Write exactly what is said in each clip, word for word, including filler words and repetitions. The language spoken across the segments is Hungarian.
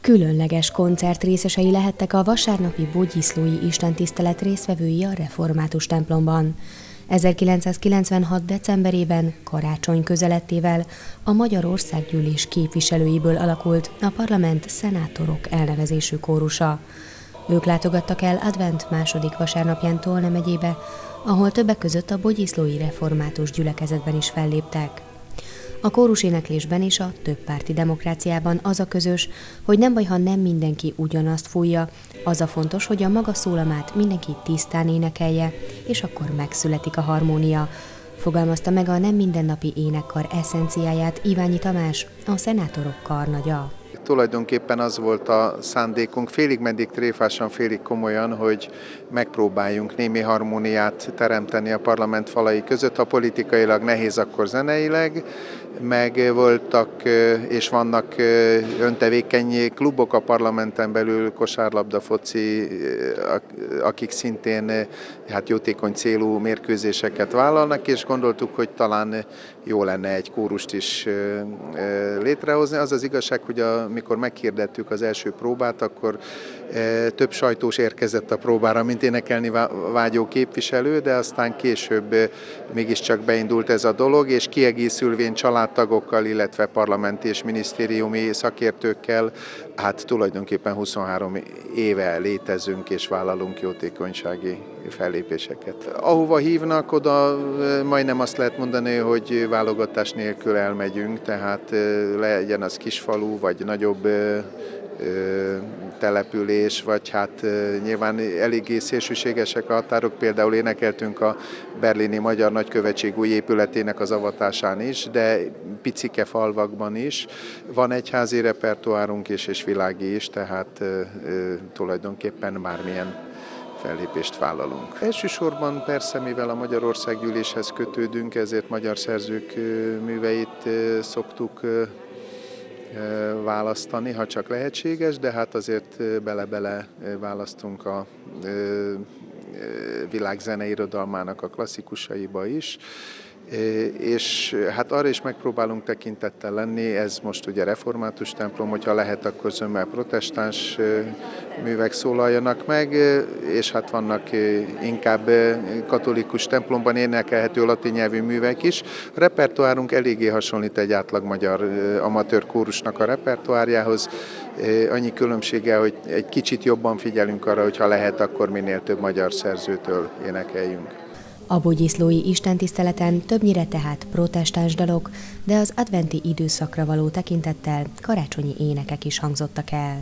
Különleges koncert részesei lehettek a vasárnapi bogyiszlói istentisztelet résztvevői a református templomban. ezerkilencszázkilencvenhat. decemberében, karácsony közelettével a Magyar Országgyűlés képviselőiből alakult a parlament szenátorok elnevezésű kórusa. Ők látogattak el advent második vasárnapján Tolna megyébe, ahol többek között a bogyiszlói református gyülekezetben is felléptek. A kóruséneklésben és a többpárti demokráciában az a közös, hogy nem baj, ha nem mindenki ugyanazt fújja, az a fontos, hogy a maga szólamát mindenki tisztán énekelje, és akkor megszületik a harmónia, fogalmazta meg a nem mindennapi énekkar eszenciáját Iványi Tamás, a szenátorok karnagya. Tulajdonképpen az volt a szándékunk, félig meddig tréfásan, félig komolyan, hogy megpróbáljunk némi harmóniát teremteni a parlament falai között, ha politikailag nehéz, akkor zeneileg, meg voltak és vannak öntevékeny klubok a parlamenten belül, kosárlabda, foci, akik szintén hát jótékony célú mérkőzéseket vállalnak, és gondoltuk, hogy talán jó lenne egy kórust is létrehozni. Az az igazság, hogy amikor meghirdettük az első próbát, akkor több sajtós érkezett a próbára, mint énekelni vágyó képviselő, de aztán később mégiscsak beindult ez a dolog, és kiegészülvén családtagokkal, illetve parlamenti és minisztériumi szakértőkkel, hát tulajdonképpen huszonhárom éve létezünk és vállalunk jótékonysági fellépéseket. Ahova hívnak, oda majdnem azt lehet mondani, hogy válogatás nélkül elmegyünk, tehát legyen az kisfalu, vagy nagyobb település, vagy hát nyilván eléggé szélsőségesek a határok, például énekeltünk a berlini Magyar Nagykövetség új épületének az avatásán is, de picike falvakban is. Van egyházi repertoárunk is, és világi is, tehát tulajdonképpen bármilyen fellépést vállalunk. Elsősorban persze, mivel a Magyar Országgyűléshez kötődünk, ezért magyar szerzők műveit szoktuk választani, ha csak lehetséges, de hát azért bele-bele választunk a világ zeneirodalmának a klasszikusaiba is, és hát arra is megpróbálunk tekintettel lenni, ez most ugye református templom, hogyha lehet, akkor zömmel protestáns művek szólaljanak meg, és hát vannak inkább katolikus templomban énekelhető latin nyelvű művek is. A repertoárunk eléggé hasonlít egy átlag magyar amatőr kórusnak a repertoárjához, annyi különbséggel, hogy egy kicsit jobban figyelünk arra, hogyha lehet, akkor minél több magyar szerzőtől énekeljünk. A bogyiszlói istentiszteleten többnyire tehát protestáns dalok, de az adventi időszakra való tekintettel karácsonyi énekek is hangzottak el.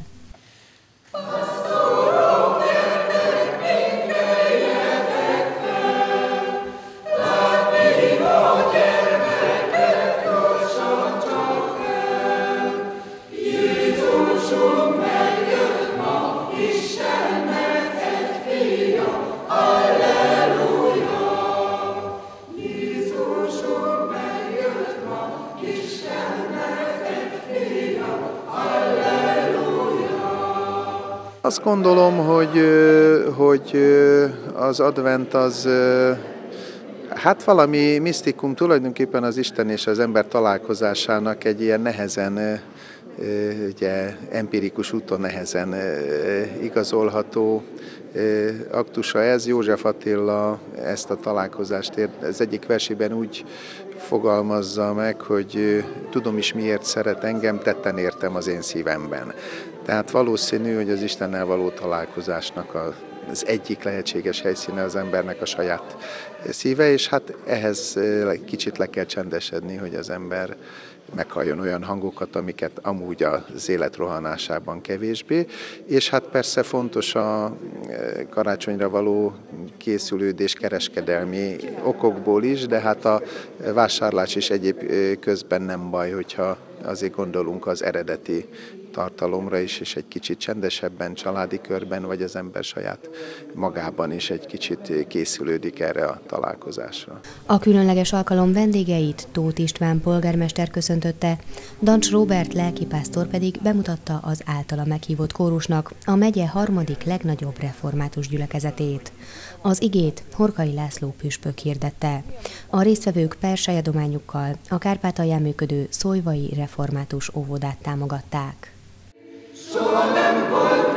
Azt gondolom, hogy, hogy az advent az, hát valami misztikum, tulajdonképpen az Isten és az ember találkozásának egy ilyen nehezen, ugye empirikus úton nehezen igazolható aktusa ez. József Attila ezt a találkozást az egyik versében úgy fogalmazza meg, hogy tudom is miért szeret engem, tetten értem az én szívemben. Tehát valószínű, hogy az Istennel való találkozásnak az egyik lehetséges helyszíne az embernek a saját szíve, és hát ehhez kicsit le kell csendesedni, hogy az ember meghalljon olyan hangokat, amiket amúgy az élet rohanásában kevésbé, és hát persze fontos a karácsonyra való készülődés kereskedelmi okokból is, de hát a vásárlás is egyéb közben nem baj, hogyha azért gondolunk az eredeti tartalomra is, és egy kicsit csendesebben, családi körben, vagy az ember saját magában is egy kicsit készülődik erre a találkozásra. A különleges alkalom vendégeit Tóth István polgármester köszöntötte, Dancs Róbert lelkipásztor pedig bemutatta az általa meghívott kórusnak a megye harmadik legnagyobb református gyülekezetét. Az igét Horkai László püspök hirdette. A résztvevők persejdományukkal a Kárpátalján működő Szolyvai Református óvodát támogatták. soha nem volt